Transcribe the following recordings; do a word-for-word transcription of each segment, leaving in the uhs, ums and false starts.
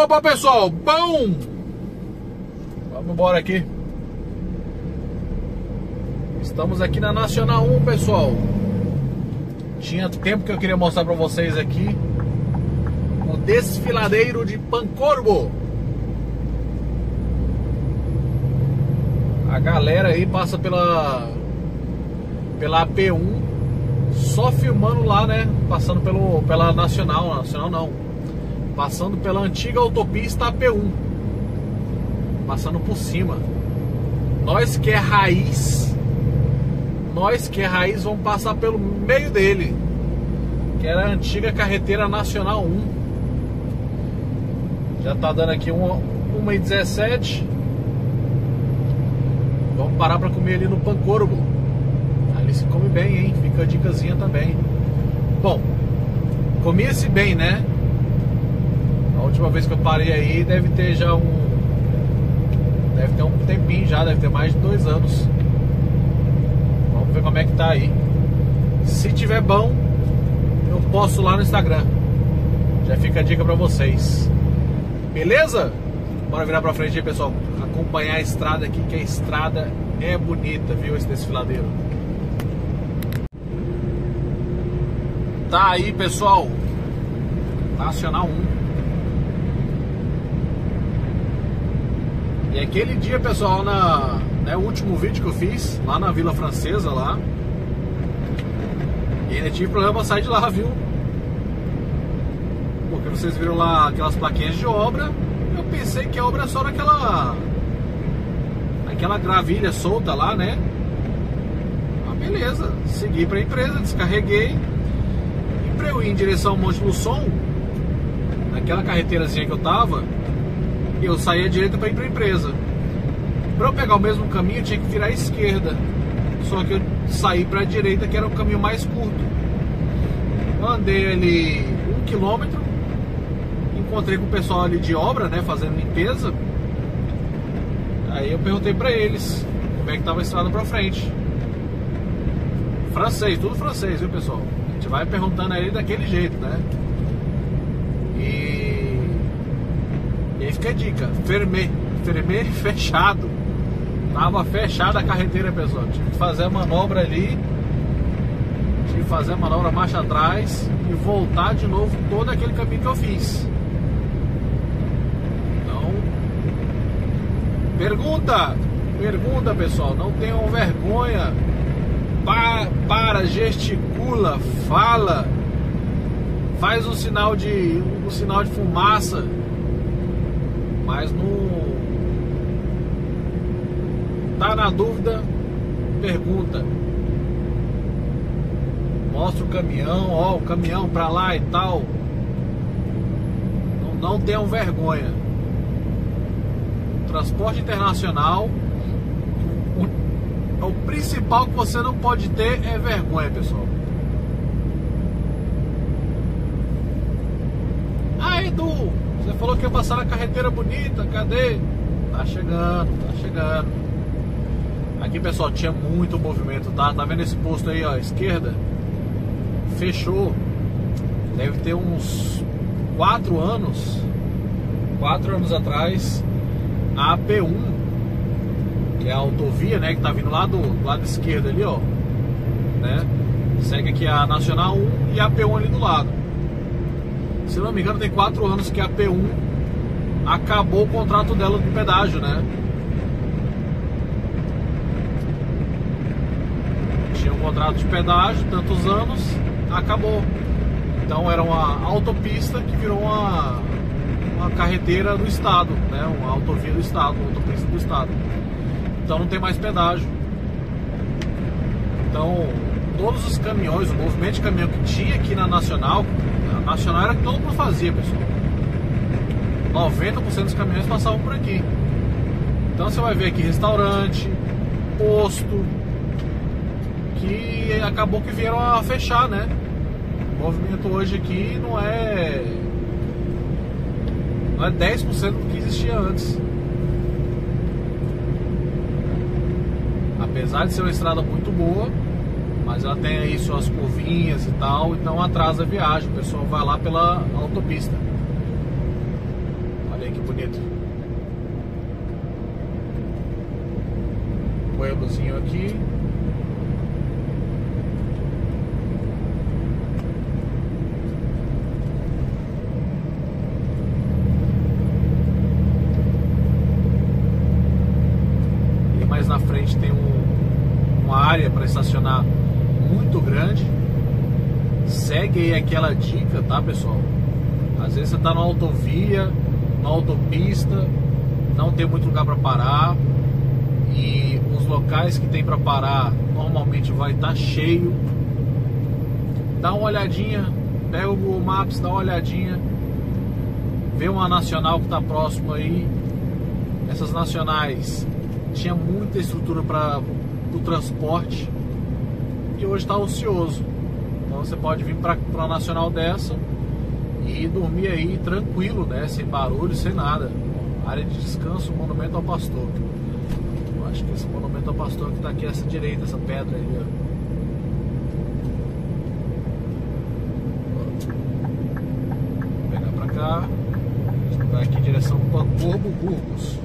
Opa, pessoal, bom! Vamos embora aqui. Estamos aqui na Nacional um, pessoal. Tinha tempo que eu queria mostrar pra vocês aqui o desfiladeiro de Pancorbo. A galera aí passa pela pela A P um só filmando lá, né? Passando pelo, pela Nacional, Nacional não, passando pela antiga autopista A P um, passando por cima. Nós que é raiz, nós que é raiz vamos passar pelo meio dele, que era a antiga carreteira Nacional um. Já tá dando aqui uma e dezessete. Vamos parar para comer ali no Pancorbo. Ali se come bem, hein? Fica a dicasinha também. Bom, comia-se bem, né? A última vez que eu parei aí deve ter já um... Deve ter um tempinho já, deve ter mais de dois anos. Vamos ver como é que tá aí. Se tiver bom, eu posto lá no Instagram. Já fica a dica pra vocês. Beleza? Bora virar pra frente aí, pessoal. Acompanhar a estrada aqui, que a estrada é bonita, viu? Esse desfiladeiro. Tá aí, pessoal. Nacional um. E aquele dia, pessoal, na, né, o último vídeo que eu fiz lá na Vila Francesa, lá, e ainda tive problema pra sair de lá, viu? Porque vocês viram lá aquelas plaquinhas de obra. Eu pensei que a obra é só naquela aquela gravilha solta lá, né? Ah, beleza. Segui pra empresa, descarreguei. E pra eu ir em direção ao Monte Luçon, naquela carreteirazinha que eu tava, eu saí à direita pra ir pra empresa. Pra eu pegar o mesmo caminho, eu tinha que virar à esquerda. Só que eu saí pra direita, que era o caminho mais curto. Andei ali um quilômetro. Encontrei com o pessoal ali de obra, né, fazendo limpeza. Aí eu perguntei pra eles como é que tava a estrada pra frente. Francês, tudo francês, viu, pessoal? A gente vai perguntando aí daquele jeito, né? E, e aí fica a dica: fermé, fermé fechado. Tava fechada a carreteira, pessoal. Tive que fazer a manobra ali. Tive que fazer a manobra marcha atrás e voltar de novo todo aquele caminho que eu fiz. Pergunta, pergunta, pessoal, não tenham vergonha. Pa, para, gesticula, fala, faz um sinal de um sinal de fumaça, mas não tá na dúvida, pergunta. Mostra o caminhão, ó, o caminhão pra lá e tal. Não, não tenham vergonha. Transporte internacional, o, o principal que você não pode ter é vergonha, pessoal. Ah, Edu, você falou que ia passar na carreteira bonita, cadê? Tá chegando, tá chegando. Aqui, pessoal, tinha muito movimento, tá? Tá vendo esse posto aí, ó, à esquerda? Fechou. Deve ter uns quatro anos. Quatro anos atrás. A A P um, que é a autovia, né, que tá vindo lá do, do lado esquerdo ali, ó, né? Segue aqui a Nacional um e a A P um ali do lado. Se não me engano, tem quatro anos que a A P um acabou o contrato dela de pedágio, né? Tinha um contrato de pedágio, tantos anos, acabou. Então era uma autopista que virou uma uma carreteira do estado, né? Uma autovia do estado, uma autopista do estado. Então não tem mais pedágio. Então todos os caminhões, o movimento de caminhão que tinha aqui na Nacional, a Nacional era que todo mundo fazia, pessoal. noventa por cento dos caminhões passavam por aqui. Então você vai ver aqui restaurante, posto, que acabou que vieram a fechar, né? O movimento hoje aqui não é não é dez por cento do que existia antes. Apesar de ser uma estrada muito boa, mas ela tem aí suas curvinhas e tal, então atrasa a viagem. O pessoal vai lá pela autopista. que bonito. Pueblozinho aqui. E mais na frente tem um, uma área para estacionar muito grande. Segue aí aquela dica, tá, pessoal? Às vezes você tá na autovia, na autopista, não tem muito lugar para parar, e os locais que tem para parar normalmente vai estar cheio. Dá uma olhadinha, pega o Google Maps, dá uma olhadinha, vê uma nacional que está próximo aí. Essas nacionais tinha muita estrutura para o transporte e hoje está ocioso. Então você pode vir para uma nacional dessa e dormir aí tranquilo, né? Sem barulho, sem nada. Área de descanso, Monumento ao Pastor. Eu acho que esse Monumento ao Pastor que está aqui, essa direita, essa pedra aí, ó. Vou pegar para cá. Vai aqui em direção para Corvo Burgos.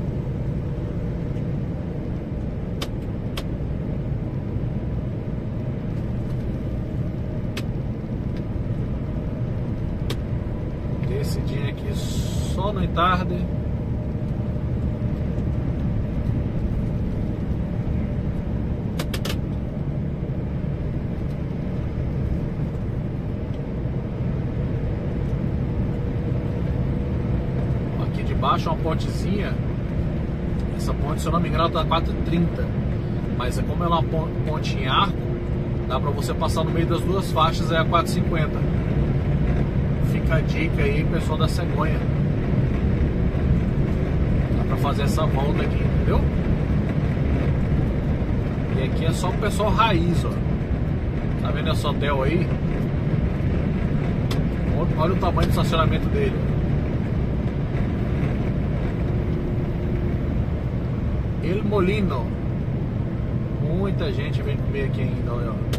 Descidinha aqui só no tarde. Aqui debaixo é uma pontezinha. Essa ponte, se eu não me engano, tá quatro e trinta. Mas é como ela é uma ponte em arco, dá pra você passar no meio das duas faixas, é a quatro e cinquenta. Fica a dica aí, pessoal da cegonha. Dá pra fazer essa volta aqui, entendeu? E aqui é só o pessoal raiz, ó. Tá vendo esse hotel aí? Olha o tamanho do estacionamento dele. El Molino. Muita gente vem comer aqui ainda, olha, ó.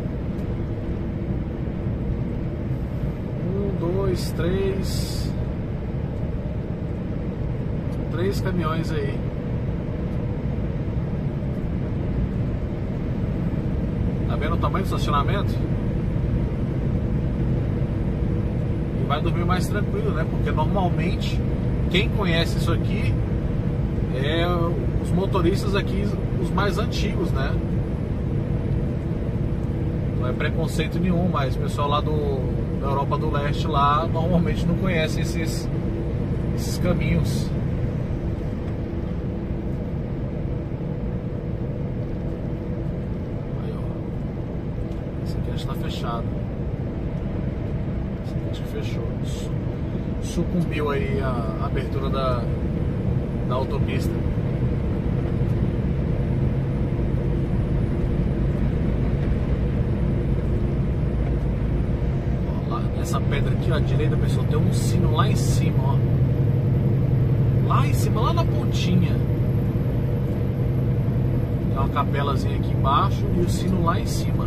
Dois, três Três caminhões aí. Tá vendo o tamanho do estacionamento? E vai dormir mais tranquilo, né? Porque normalmente quem conhece isso aqui é os motoristas aqui, os mais antigos, né? Não é preconceito nenhum, mas o pessoal lá do da Europa do Leste lá normalmente não conhece esses, esses caminhos. Aí, ó. Esse aqui acho que tá fechado. Esse aqui acho que fechou. Sucumbiu aí a abertura da, da autopista. Essa pedra aqui, ó, à direita, pessoal, tem um sino lá em cima, ó. Lá em cima, lá na pontinha. Tem uma capelazinha aqui embaixo e o sino lá em cima.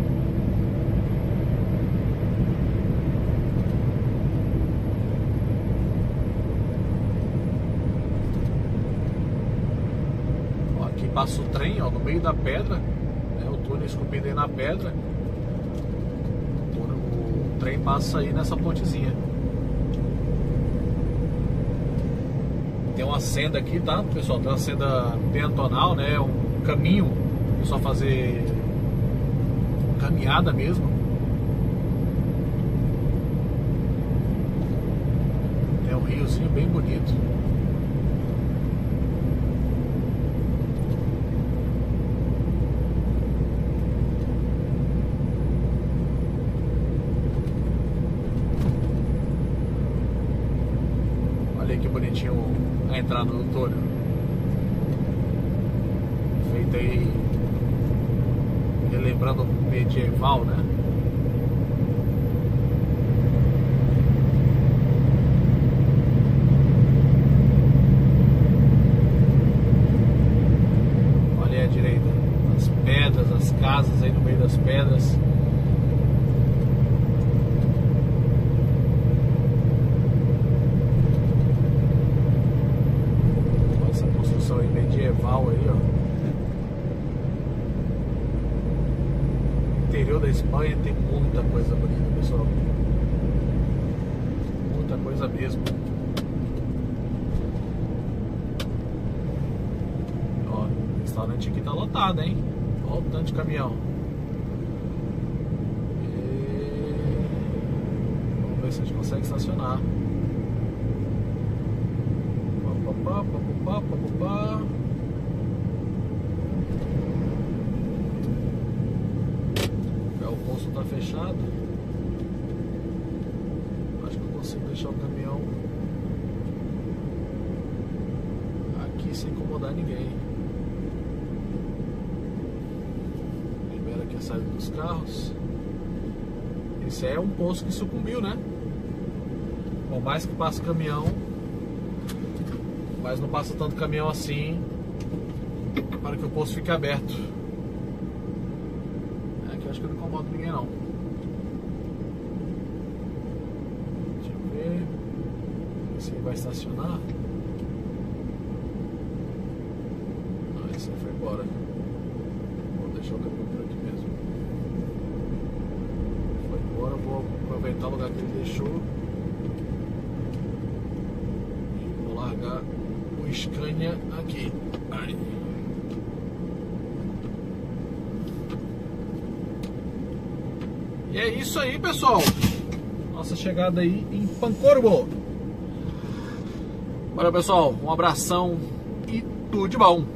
Ó, aqui passa o trem, ó, no meio da pedra, né, o túnel esculpido aí na pedra. O trem passa aí nessa pontezinha. Tem uma senda aqui, tá, pessoal? Tem uma senda peatonal, né? Um caminho, é só fazer caminhada mesmo. É um riozinho bem bonito. Que bonitinho a entrada do túnel. Feita aí relembrando medieval, né? Olha aí à direita, as pedras, as casas aí no meio das pedras. medieval aí, ó. Interior da Espanha tem muita coisa bonita, pessoal. Muita coisa mesmo. Ó, o restaurante aqui tá lotado, hein? Olha o tanto de caminhão. E... vamos ver se a gente consegue estacionar. Pá, pá, pá, pá, pá, pá. O posto tá fechado. Acho que eu consigo deixar o caminhão aqui sem incomodar ninguém. Libera aqui a saída dos carros. Esse é um posto que sucumbiu, né? Por mais que passe caminhão, mas não passa tanto caminhão assim para que o posto fique aberto. Aqui acho que eu não incomodo ninguém não. Deixa eu ver se ele vai estacionar. Não, esse aí foi embora. Vou deixar o caminhão por aqui mesmo. Foi embora, vou aproveitar o lugar que ele deixou e vou largar o Scania aqui. Aí. E é isso aí, pessoal. Nossa chegada aí em Pancorbo. Valeu, pessoal. Um abração e tudo de bom.